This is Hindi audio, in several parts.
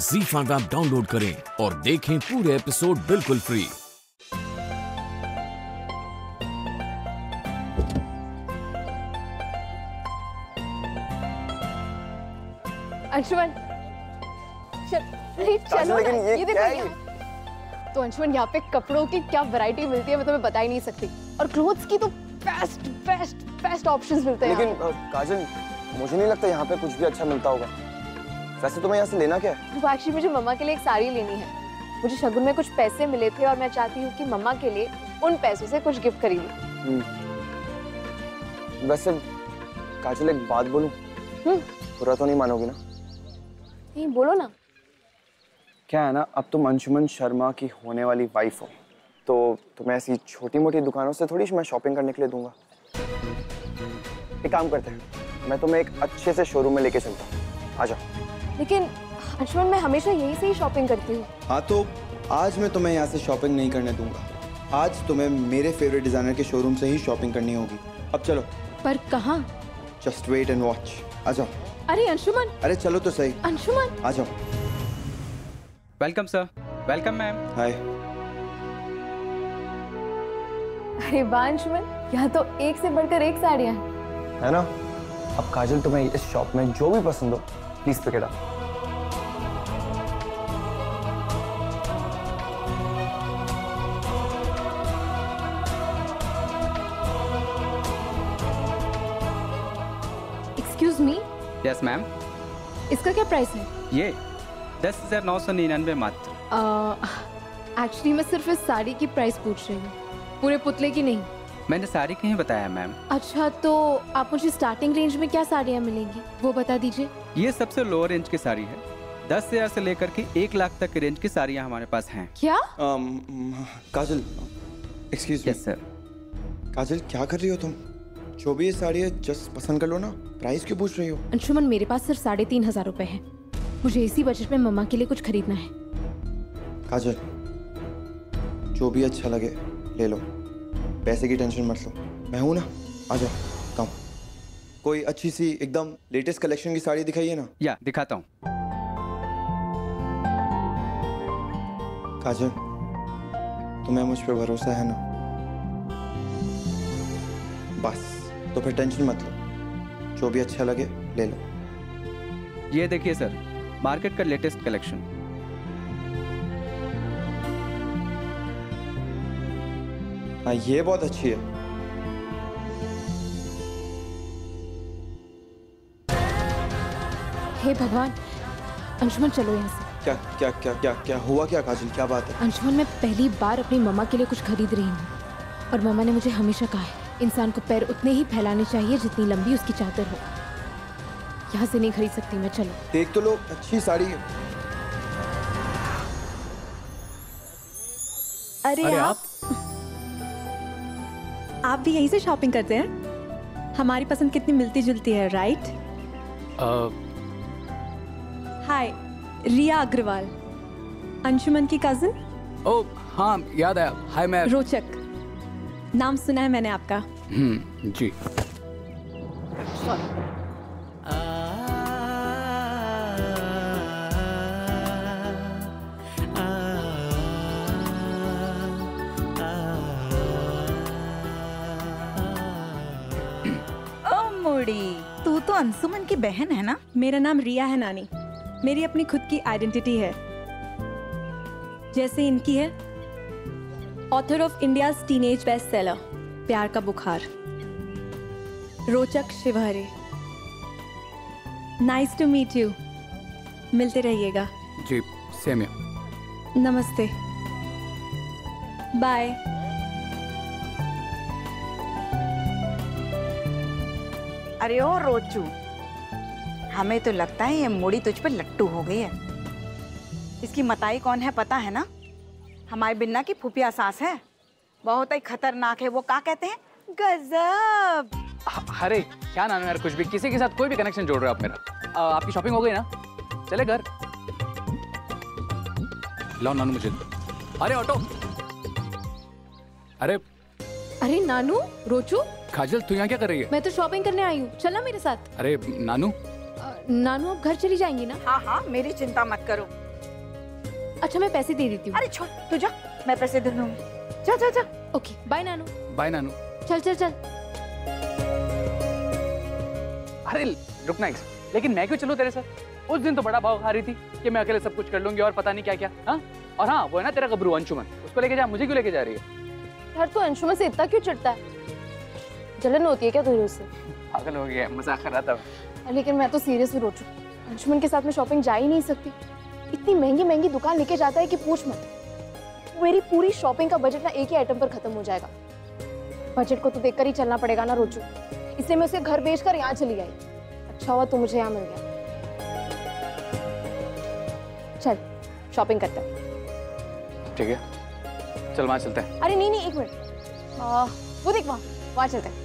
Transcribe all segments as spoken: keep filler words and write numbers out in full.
ज़ी फाइव ऐप डाउनलोड करें और देखें पूरे एपिसोड बिल्कुल फ्री। अंशुमन चल, चलो लेकिन ये, ये क्या देखो यहाँ। तो अंशुमन यहाँ पे कपड़ों की क्या वैरायटी मिलती है मैं तुम्हें बता ही नहीं सकती, और क्लोथ्स की तो बेस्ट बेस्ट बेस्ट ऑप्शंस मिलते हैं। लेकिन काजल, मुझे नहीं लगता यहाँ पे कुछ भी अच्छा मिलता होगा। वैसे तुम्हें यहाँ से लेना क्या है? वो एक्चुअली मुझे मम्मा के लिए एक साड़ी लेनी है। मुझे शगुन में कुछ पैसे मिले थे और मैं चाहती हूँ कि मम्मा के लिए उन पैसों से कुछ गिफ्ट खरीदूं। वैसे काजल, एक बात बोलूं? बुरा तो नहीं मानोगी ना? नहीं, बोलो ना। क्या है ना, अब तुम अंशुमन शर्मा की होने वाली वाइफ हो, तो तुम्हें ऐसी छोटी मोटी दुकानों से थोड़ी मैं शॉपिंग करने के लिए दूंगा। एक काम करते हैं, मैं तुम्हें एक अच्छे से शोरूम में लेके चलता हूँ, आ जाओ। लेकिन अंशुमन, मैं हमेशा यहीं से ही शॉपिंग करती हूँ। हाँ, तो आज मैं तुम्हें यहाँ से शॉपिंग नहीं करने दूंगा। आज तुम्हें मेरे फेवरेट डिजाइनर के शोरूम से ही शॉपिंग करनी होगी। अब चलो। पर कहाँ? Just wait and watch. आ जाओ। अरे अंशुमन, अरे चलो तो सही। अंशुमन, आ जाओ। Welcome sir. Welcome ma'am. Hi. अरे वाह अंशुमन, यहाँ तो एक से बढ़कर एक साड़ियाँ हैं। है ना? अब काजल, तुम्हें इस शॉप में जो भी पसंद हो please pick it up. Excuse me. Yes ma'am. इसका क्या प्राइस है? ये दस हजार नौ सौ निन्यानवे मात्र। एक्चुअली मैं सिर्फ इस साड़ी की प्राइस पूछ रही हूँ, पूरे पुतले की नहीं। मैंने साड़ी कहीं बताया मैम। अच्छा, तो आप मुझे स्टार्टिंग रेंज में क्या साड़ियाँ मिलेंगी वो बता दीजिए। ये सबसे लोअर रेंज की साड़ी है। दस हजार से लेकर के एक लाख तक की रेंज की साड़ियाँ हमारे पास हैं। क्या? um, Kajal, excuse yes sir. Kajal, क्या कर रही हो तुम? जो भी ये साड़ी है जस्ट पसंद कर लो ना, प्राइस क्यों पूछ रही हो? अंशुमन, मेरे पास सिर्फ साढ़े तीन हजार रुपए है। मुझे इसी बजट में मम्मा के लिए कुछ खरीदना है। काजल, जो भी अच्छा लगे ले लो, पैसे की टेंशन मत लो, मैं हूं ना। आ जाओ, कम। कोई अच्छी सी एकदम लेटेस्ट कलेक्शन की साड़ी दिखाइए ना। या दिखाता हूँ। काजल, तुम्हें मुझ पे भरोसा है ना? बस, तो फिर टेंशन मत लो, जो भी अच्छा लगे ले लो। ये देखिए सर, मार्केट का लेटेस्ट कलेक्शन। हाँ, ये बहुत अच्छी है। हे भगवान, अंशुमन चलो यहाँ से। क्या क्या क्या क्या क्या हुआ? क्या काजल, क्या बात है? अंशुमन, मैं पहली बार अपनी मम्मा के लिए कुछ खरीद रही हूँ, और मम्मा ने मुझे हमेशा कहा है इंसान को पैर उतने ही फैलाने चाहिए जितनी लंबी उसकी चादर हो। यहाँ से नहीं खरीद सकती मैं, चलो। देख तो लो, अच्छी साड़ी है। अरे, अरे आप आप भी यहीं से शॉपिंग करते हैं? हमारी पसंद कितनी मिलती जुलती है, राइट? हाय, रिया अग्रवाल, अंशुमन की कजिन। ओह हाँ, याद आया। Hi ma'am. रोचक नाम सुना है मैंने आपका। हम्म जी। तू तो अंशुमन की बहन है ना? मेरा नाम रिया है नानी। मेरी अपनी खुद की आइडेंटिटी है, जैसे इनकी है, author of India's teenage best seller Pyaar ka Bukhar, Rochak Shivhare. Nice to meet you. मिलते रहिएगा। जी, सेम है। नमस्ते, बाय। अरे ओ रोचू, हमें तो लगता है ये मुड़ी तुझ पे लट्टू हो गई है। इसकी मताई कौन है पता है ना? हमारी बिन्ना की फूफिया सास है, बहुत ही खतरनाक है। वो क्या कहते हैं, गजब। अरे क्या नाम है यार, कुछ भी, किसी के साथ कोई भी कनेक्शन जोड़ रहे हो आप मेरा। आ, आपकी शॉपिंग हो गई ना? चले घर। लाओ नानू मुझे। अरे ऑटो। अरे अरे नानू, रोचू, काजल तू यहाँ क्या कर रही है? मैं तो शॉपिंग करने आई हूँ, चलना मेरे साथ। अरे नानू। नानू अब घर चली जाएंगी ना? हाँ हाँ, मेरी चिंता मत करो, अच्छा मैं पैसे दे देती हूँ। अरे छोड़, तू जा, मैं पैसे दे दूंगी। जा जा जा। Okay bye Nanu. Bye Nanu. चल चल चल। अरे रुकना एक सेकंड, लेकिन मैं क्यों चलूं तेरे साथ? उस दिन तो बड़ा भाव खा रही थी कि मैं अकेले सब कुछ कर लूंगी और पता नहीं क्या क्या। हाँ, और हाँ वो है ना तेरा गबरू अंशुमन, उसको लेके जा। मुझे क्यों लेके जा रही है? यार तू अंशुमन से इतना क्यों चिढ़ता है? जलन होती है क्या तुझे उससे? पागल हो गया, मजाक कर रहा था। लेकिन मैं तो सीरियसली रो चुकी। अंशुमन के साथ में शॉपिंग जा ही नहीं सकती। इतनी महंगी महंगी दुकान लेके जाता है कि पूछ मत। मेरी पूरी शॉपिंग का बजट ना एक ही आइटम पर खत्म हो जाएगा। बजट को तो देखकर ही चलना पड़ेगा ना रोचू, इसलिए मैं उसे घर बेचकर यहाँ चली आई। अच्छा हुआ तू मुझे यहाँ मिल गया। चल शॉपिंग करते हैं। ठीक है, चल वहाँ चलते हैं। अरे नहीं नहीं एक मिनट, आ, वो देख वहाँ वहाँ चलते हैं।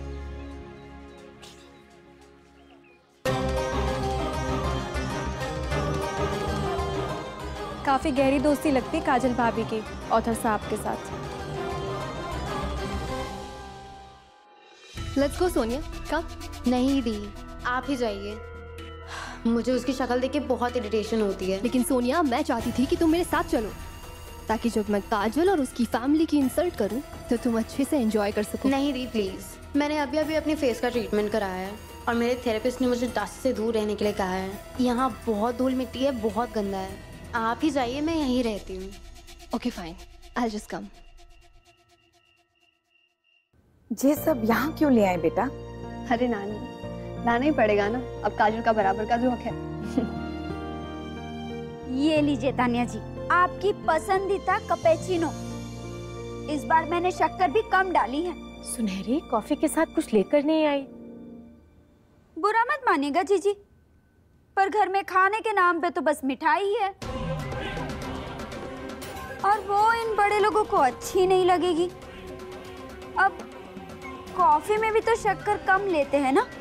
काफी गहरी दोस्ती लगती काजल भाभी की ऑथर साहब के साथ। लेट्स गो सोनिया, कब? नहीं दी, आप ही जाइए। मुझे उसकी शक्ल देख के बहुत इरिटेशन होती है। लेकिन सोनिया मैं चाहती थी कि तुम मेरे साथ चलो, ताकि जब मैं काजल और उसकी फैमिली की इंसल्ट करूं तो तुम अच्छे से एंजॉय कर सको। नहीं दी प्लीज, मैंने अभी अभी अपने फेस का ट्रीटमेंट कराया है और मेरे थेरेपिस्ट ने मुझे डस्ट से दूर रहने के लिए कहा है। यहाँ बहुत धूल मिट्टी है, बहुत गंदा है। आप ही जाइए, मैं यहीं रहती हूँ। Okay fine, I just come. ये सब यहाँ क्यों ले आए बेटा? अरे नानी, लाना ही पड़ेगा ना, अब काजल का बराबर का जो हक है। ये लीजिए तानिया जी, आपकी पसंदीदा कैपेचिनो। इस बार मैंने शक्कर भी कम डाली है। सुनहरी कॉफी के साथ कुछ लेकर नहीं आई? बुरा मत मानिएगा जीजी, पर घर में खाने के नाम पे तो बस मिठाई ही है, और वो इन बड़े लोगों को अच्छी नहीं लगेगी। अब कॉफी में भी तो शक्कर कम लेते हैं ना,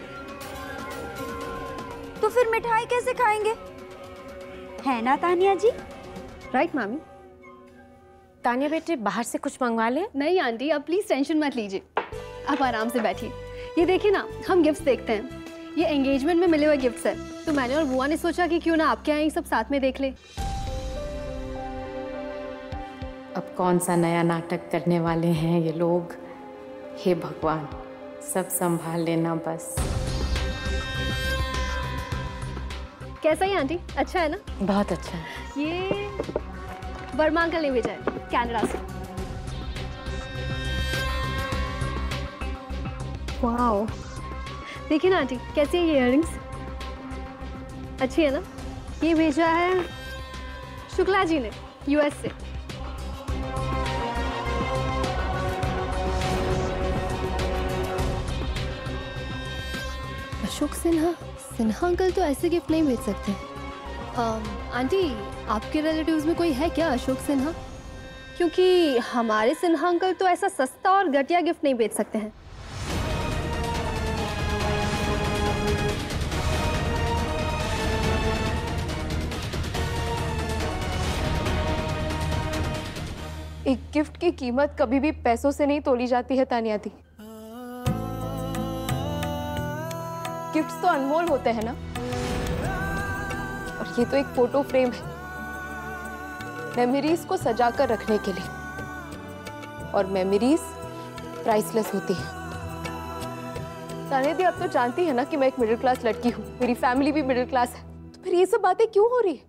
तो फिर मिठाई कैसे खाएंगे, है ना तानिया जी? राइट मामी। तानिया बेटे बाहर से कुछ मंगवा ले। नहीं आंटी, आप प्लीज टेंशन मत लीजिए, आप आराम से बैठिए। ये देखिए ना, हम गिफ्ट्स देखते हैं, ये एंगेजमेंट में मिले हुए गिफ्ट्स है, तो मैंने और बुआ ने सोचा कि क्यों ना आपके यहाँ सब साथ में देख ले। अब कौन सा नया नाटक करने वाले हैं ये लोग। हे भगवान, सब संभाल लेना बस। कैसा है आंटी, अच्छा है ना? बहुत अच्छा है। ये वर्मा अंकल ने भेजा है कनाडा से। वाओ, देखिए ना आंटी कैसी है ये इयररिंग्स, अच्छी है ना? ये भेजा है शुक्ला जी ने यूएस से। अशोक सिन्हा, सिन्हा अंकल तो ऐसे गिफ्ट नहीं भेज सकते। um, आंटी आपके रिलेटिव्स में कोई है क्या अशोक सिन्हा? क्योंकि हमारे सिन्हा अंकल तो ऐसा सस्ता और घटिया गिफ्ट नहीं भेज सकते हैं। एक गिफ्ट की कीमत कभी भी पैसों से नहीं तोली जाती है तानिया दी। गिफ्ट्स तो अनमोल होते हैं ना, और ये तो एक फोटो फ्रेम है मेमोरीज को सजा कर रखने के लिए, और मेमोरीज प्राइसलेस होती है। तानिया दी, आप तो जानती है ना कि मैं एक मिडिल क्लास लड़की हूँ, मेरी फैमिली भी मिडिल क्लास है, तो फिर ये सब बातें क्यों हो रही है?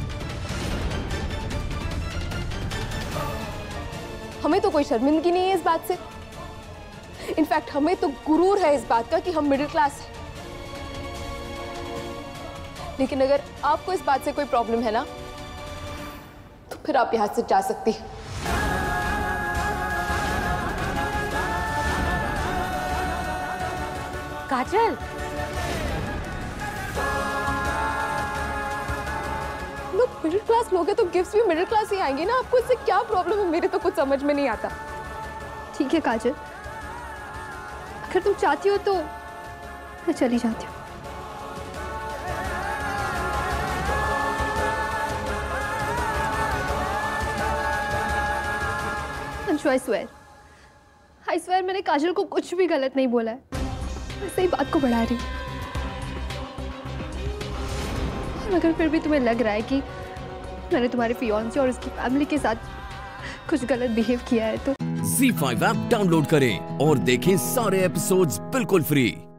हमें तो कोई शर्मिंदगी नहीं है इस बात से, इनफैक्ट हमें तो गुरूर है इस बात का कि हम मिडिल क्लास हैं। लेकिन अगर आपको इस बात से कोई प्रॉब्लम है ना, तो फिर आप यहां से जा सकती हैं। काजल, लोग मिडिल क्लास लोग हैं तो गिफ्ट्स भी मिडिल क्लास ही आएंगे ना, आपको इससे क्या प्रॉब्लम है? मेरे तो कुछ समझ में नहीं आता। ठीक है काजल, अगर तुम चाहती हो तो मैं चली जाती हूँ। I swear, I swear मैंने काजल को कुछ भी गलत नहीं बोला है, मैं सही बात को बढ़ा रही हूँ। और अगर फिर भी तुम्हें लग रहा है कि मैंने तुम्हारे फियांसे और उसकी फैमिली के साथ कुछ गलत बिहेव किया है तो ज़ी फाइव ऐप डाउनलोड करें और देखें सारे एपिसोड्स बिल्कुल फ्री।